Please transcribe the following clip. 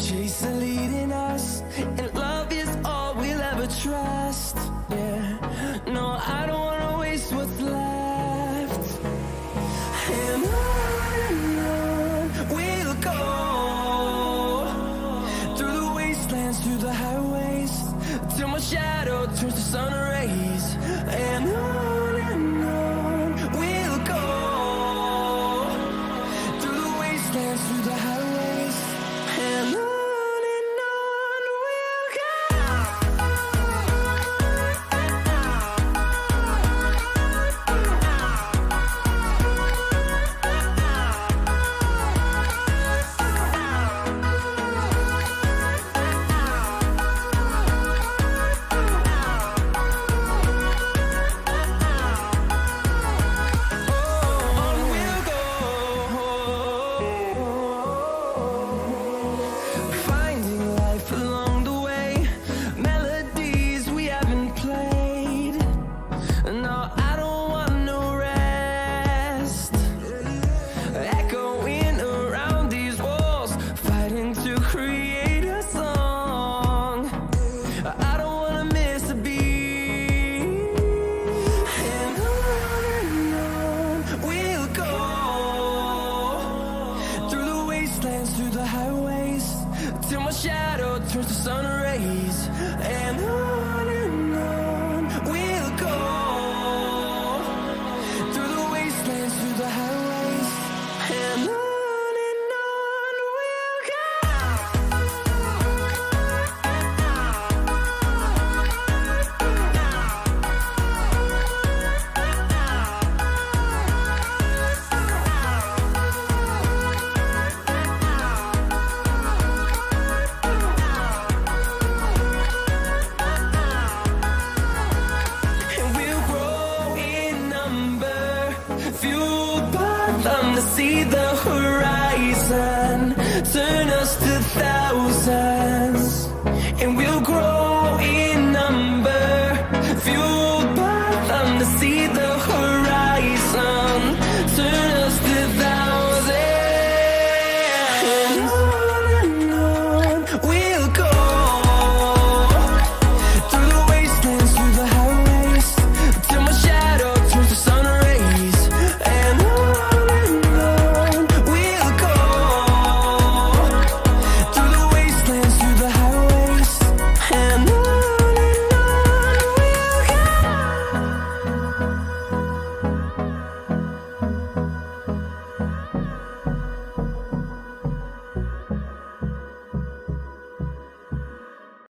Chasing, leading us, and love is all we'll ever trust. Yeah, no, I don't wanna waste what's left. And on we'll go, through the wastelands, through the highways, till my shadow turns to sun rays. And on we'll go, through the wastelands, through the highways, and on we'll go. Finding life along the way, melodies we haven't played. No, I don't want no rest. Echoing around these walls, fighting to create a song. I don't wanna miss a beat. And on we'll go, through the wastelands, through the highways, till my shadow turns to sun rays. And on we'll go, through the wastelands, through the highways, and on we'll go. And we'll grow in number, fueled by them to see the horizon, turn us to thousands. And we'll grow in number, fueled by them to see the horizon.